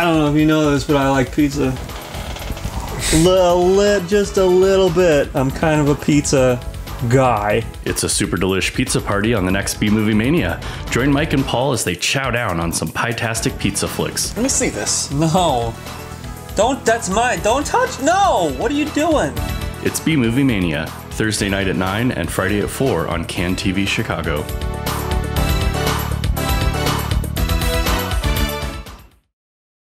I don't know if you know this, but I like pizza. Just a little bit. I'm kind of a pizza guy. It's a super delish pizza party on the next B-Movie Mania. Join Mike and Paul as they chow down on some pie-tastic pizza flicks. Let me see this. No. That's mine. Don't touch. No. What are you doing? It's B-Movie Mania, Thursday night at 9 and Friday at 4 on CAN TV Chicago.